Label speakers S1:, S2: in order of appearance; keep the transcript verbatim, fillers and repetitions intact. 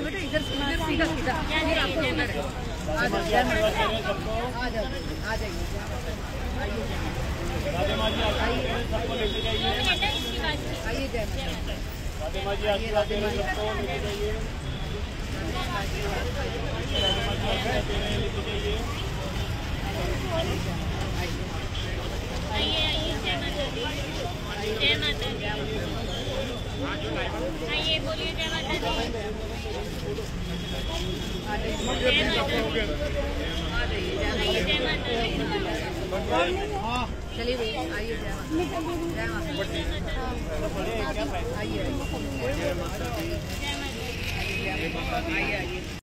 S1: बेटा इधर सीधा सीधा सीधा फिर आपको उधर है। आ जाइए आ जाइए आ जाइए
S2: राधे माँ जी आइए सबको लेके जाइए।
S1: आइए जय
S2: राधे माँ जी आइए राधे माँ सबको लेके जाइए।
S3: आइए आइए जय माता दी जय माता दी आइए बोलिए जय माता दी जय माता दी आइए जय माता दी।
S1: चलिए भैया आइए जय माता जय माता आइए
S3: जय माता दी।
S1: आइए आइए